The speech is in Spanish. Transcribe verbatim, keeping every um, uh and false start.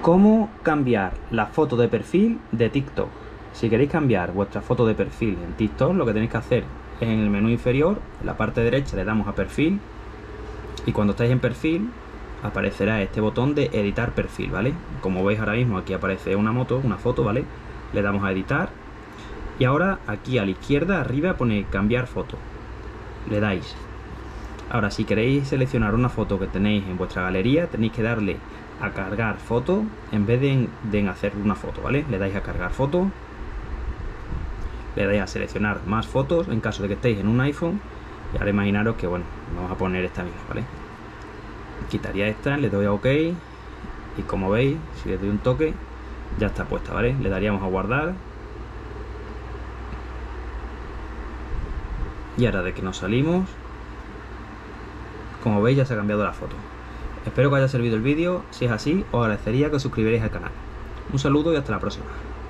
¿Cómo cambiar la foto de perfil de TikTok? Si queréis cambiar vuestra foto de perfil en TikTok, lo que tenéis que hacer es en el menú inferior, en la parte derecha le damos a perfil, y cuando estáis en perfil aparecerá este botón de editar perfil, ¿vale? Como veis ahora mismo aquí aparece una moto, una foto, ¿vale? Le damos a editar y ahora aquí a la izquierda arriba pone cambiar foto, le dais. Ahora si queréis seleccionar una foto que tenéis en vuestra galería, tenéis que darle a cargar foto en vez de en, de en hacer una foto, ¿vale? Le dais a cargar foto, le dais a seleccionar más fotos en caso de que estéis en un iPhone, y ahora imaginaros que, bueno, vamos a poner esta misma, ¿vale? Quitaría esta, le doy a OK y como veis, si le doy un toque ya está puesta, ¿vale? Le daríamos a guardar y ahora de que nos salimos, como veis ya se ha cambiado la foto. Espero que os haya servido el vídeo. Si es así, os agradecería que os suscribierais al canal. Un saludo y hasta la próxima.